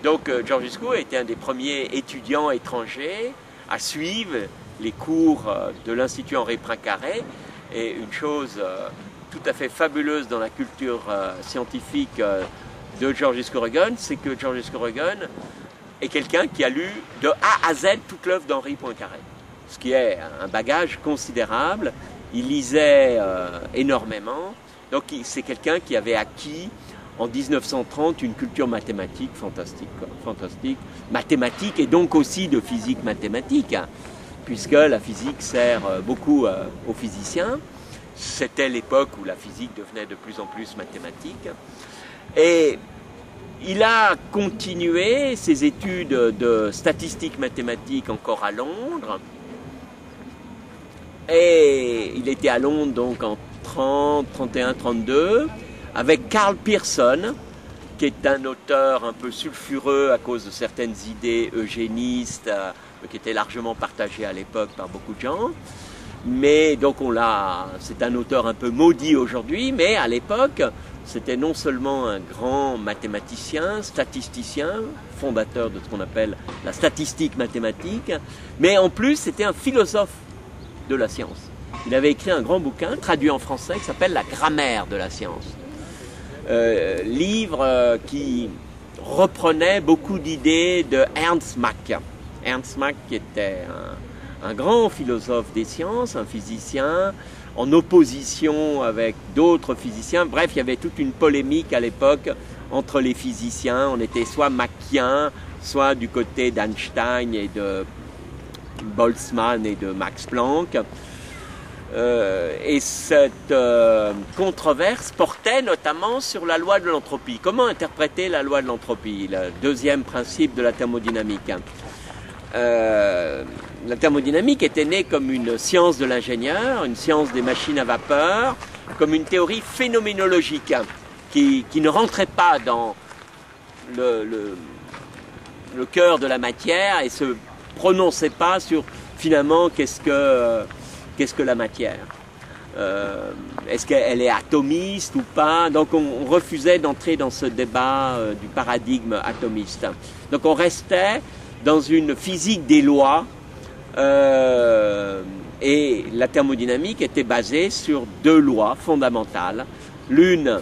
Donc Georgescu était un des premiers étudiants étrangers à suivre les cours de l'Institut Henri Poincaré. Et une chose tout à fait fabuleuse dans la culture scientifique de Georgescu Roegen, c'est que Georgescu Roegen est quelqu'un qui a lu de A à Z toute l'œuvre d'Henri Poincaré, ce qui est un bagage considérable. Il lisait énormément, donc c'est quelqu'un qui avait acquis en 1930 une culture mathématique fantastique, fantastique, mathématique et donc aussi de physique mathématique, puisque la physique sert beaucoup aux physiciens. C'était l'époque où la physique devenait de plus en plus mathématique. Et il a continué ses études de statistique mathématique encore à Londres. Et il était à Londres donc en 30, 31, 32, avec Karl Pearson, qui est un auteur un peu sulfureux à cause de certaines idées eugénistes qui étaient largement partagées à l'époque par beaucoup de gens. Mais donc c'est un auteur un peu maudit aujourd'hui, mais à l'époque, c'était non seulement un grand mathématicien, statisticien, fondateur de ce qu'on appelle la statistique mathématique, mais en plus c'était un philosophe de la science. Il avait écrit un grand bouquin, traduit en français, qui s'appelle La grammaire de la science. Livre qui reprenait beaucoup d'idées de Ernst Mach. Ernst Mach qui était un grand philosophe des sciences, un physicien, en opposition avec d'autres physiciens. Bref, il y avait toute une polémique à l'époque entre les physiciens. On était soit Machien, soit du côté d'Einstein et de Boltzmann et de Max Planck. Et cette controverse portait notamment sur la loi de l'entropie. Comment interpréter la loi de l'entropie, le deuxième principe de la thermodynamique? La thermodynamique était née comme une science de l'ingénieur, une science des machines à vapeur, comme une théorie phénoménologique qui ne rentrait pas dans le cœur de la matière et se prononçait pas sur finalement qu'est-ce que la matière. Est-ce qu'elle est atomiste ou pas? Donc on refusait d'entrer dans ce débat du paradigme atomiste. Donc on restait dans une physique des lois et la thermodynamique était basée sur deux lois fondamentales. L'une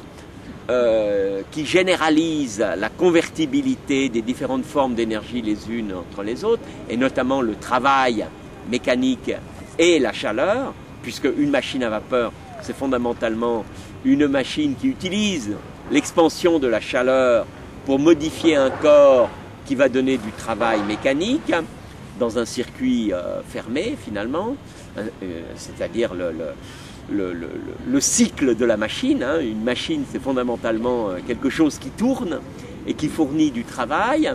qui généralise la convertibilité des différentes formes d'énergie les unes entre les autres, et notamment le travail mécanique et la chaleur, puisque une machine à vapeur, c'est fondamentalement une machine qui utilise l'expansion de la chaleur pour modifier un corps qui va donner du travail mécanique dans un circuit fermé finalement, c'est-à-dire le cycle de la machine. Une machine, c'est fondamentalement quelque chose qui tourne et qui fournit du travail.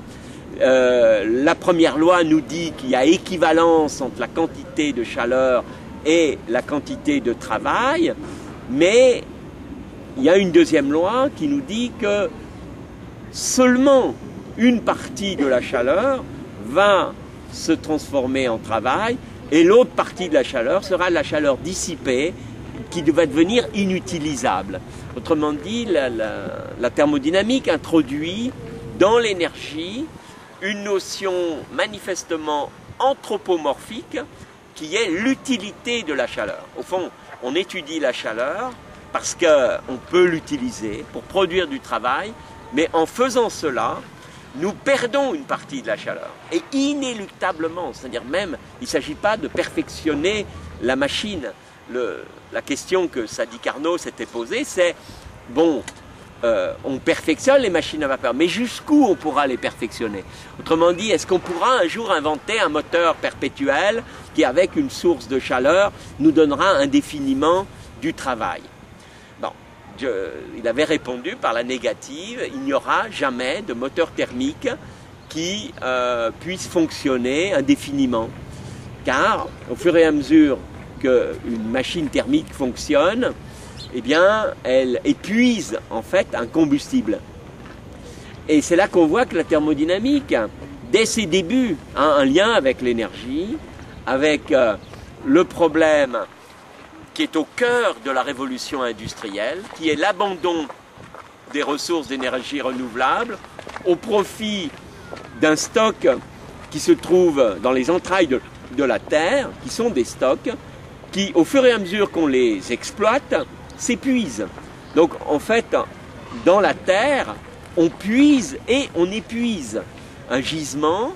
La première loi nous dit qu'il y a équivalence entre la quantité de chaleur et la quantité de travail, mais il y a une deuxième loi qui nous dit que seulement une partie de la chaleur va se transformer en travail et l'autre partie de la chaleur sera la chaleur dissipée qui va devenir inutilisable. Autrement dit, la thermodynamique introduit dans l'énergie une notion manifestement anthropomorphique qui est l'utilité de la chaleur. Au fond, on étudie la chaleur parce qu'on peut l'utiliser pour produire du travail, mais en faisant cela, nous perdons une partie de la chaleur. Et inéluctablement, c'est-à-dire même, il ne s'agit pas de perfectionner la machine. La question que Sadi Carnot s'était posée, c'est, bon, on perfectionne les machines à vapeur, mais jusqu'où on pourra les perfectionner? Autrement dit, est-ce qu'on pourra un jour inventer un moteur perpétuel qui, avec une source de chaleur, nous donnera indéfiniment du travail? Bon, il avait répondu par la négative, il n'y aura jamais de moteur thermique qui puisse fonctionner indéfiniment. Car, au fur et à mesure qu'une machine thermique fonctionne, eh bien, elle épuise en fait un combustible. Et c'est là qu'on voit que la thermodynamique, dès ses débuts, a un lien avec l'énergie, avec le problème qui est au cœur de la révolution industrielle, qui est l'abandon des ressources d'énergie renouvelables au profit d'un stock qui se trouve dans les entrailles de la Terre, qui sont des stocks qui, au fur et à mesure qu'on les exploite, s'épuisent. Donc en fait, dans la Terre, on puise et on épuise un gisement,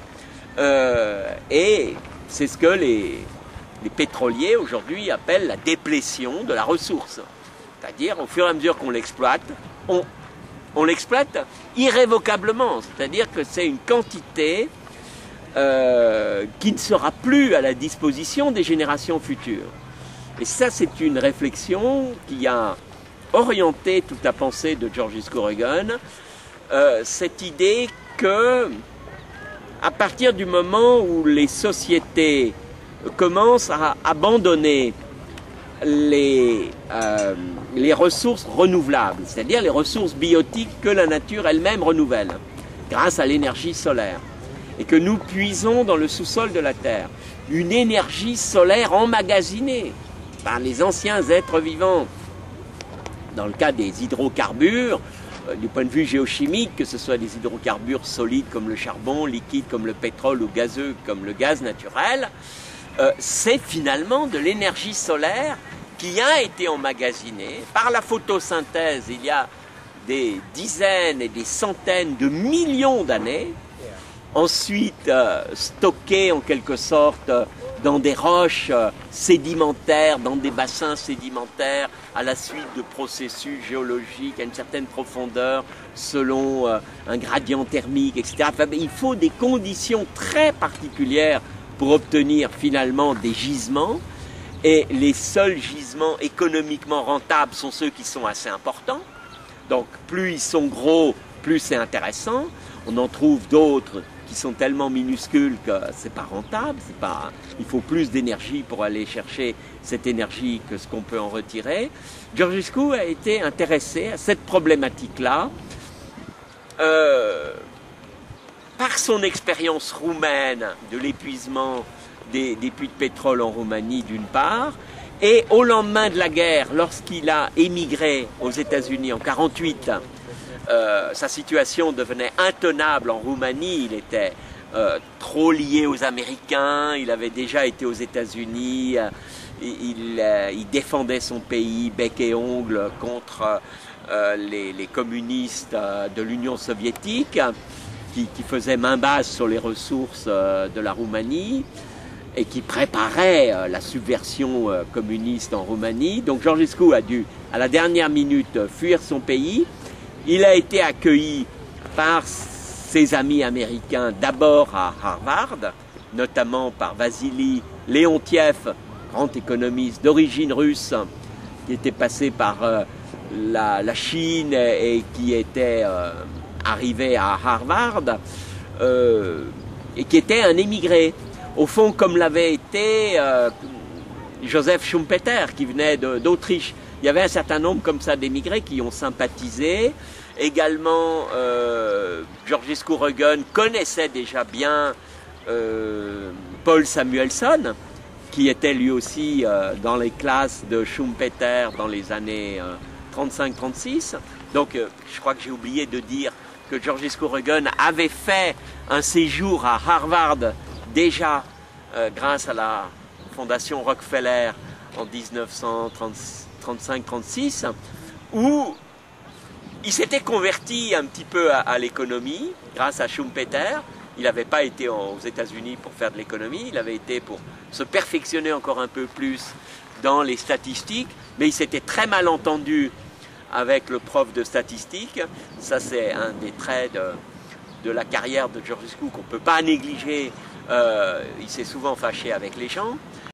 et c'est ce que les pétroliers aujourd'hui appellent la déplétion de la ressource. C'est-à-dire, au fur et à mesure qu'on l'exploite, on l'exploite irrévocablement. C'est-à-dire que c'est une quantité qui ne sera plus à la disposition des générations futures. Et ça, c'est une réflexion qui a orienté toute la pensée de Georges Scouregan, cette idée que, à partir du moment où les sociétés commencent à abandonner les ressources renouvelables, c'est-à-dire les ressources biotiques que la nature elle-même renouvelle, grâce à l'énergie solaire, et que nous puisons dans le sous-sol de la Terre une énergie solaire emmagasinée par les anciens êtres vivants. Dans le cas des hydrocarbures, du point de vue géochimique, que ce soit des hydrocarbures solides comme le charbon, liquides comme le pétrole ou gazeux comme le gaz naturel, c'est finalement de l'énergie solaire qui a été emmagasinée par la photosynthèse il y a des dizaines et des centaines de millions d'années, ensuite stockée en quelque sorte dans des roches sédimentaires, dans des bassins sédimentaires, à la suite de processus géologiques à une certaine profondeur, selon un gradient thermique, etc. Enfin, il faut des conditions très particulières pour obtenir finalement des gisements, et les seuls gisements économiquement rentables sont ceux qui sont assez importants. Donc plus ils sont gros, plus c'est intéressant. On en trouve d'autres qui sont tellement minuscules que c'est pas rentable, il faut plus d'énergie pour aller chercher cette énergie que ce qu'on peut en retirer. Georgescu a été intéressé à cette problématique-là par son expérience roumaine de l'épuisement des puits de pétrole en Roumanie d'une part, et au lendemain de la guerre, lorsqu'il a émigré aux États-Unis en 1948, sa situation devenait intenable en Roumanie. Il était trop lié aux Américains, il avait déjà été aux États-Unis, il défendait son pays bec et ongle contre les communistes de l'Union soviétique qui faisaient main basse sur les ressources de la Roumanie et qui préparaient la subversion communiste en Roumanie. Donc Georgescu a dû, à la dernière minute, fuir son pays. Il a été accueilli par ses amis américains, d'abord à Harvard, notamment par Vassili Leontiev, grand économiste d'origine russe, qui était passé par la Chine et qui était arrivé à Harvard, et qui était un émigré. Au fond, comme l'avait été Joseph Schumpeter, qui venait d'Autriche. Il y avait un certain nombre comme ça d'émigrés qui ont sympathisé. Également, Georges Scouregan connaissait déjà bien Paul Samuelson, qui était lui aussi dans les classes de Schumpeter dans les années 35-36. Donc, je crois que j'ai oublié de dire que Georges Scouregan avait fait un séjour à Harvard déjà grâce à la fondation Rockefeller en 1935-36, où il s'était converti un petit peu à l'économie grâce à Schumpeter. Il n'avait pas été aux États-Unis pour faire de l'économie, il avait été pour se perfectionner encore un peu plus dans les statistiques, mais il s'était très mal entendu avec le prof de statistique. Ça, c'est un des traits de la carrière de Georgescu qu'on ne peut pas négliger. Il s'est souvent fâché avec les gens.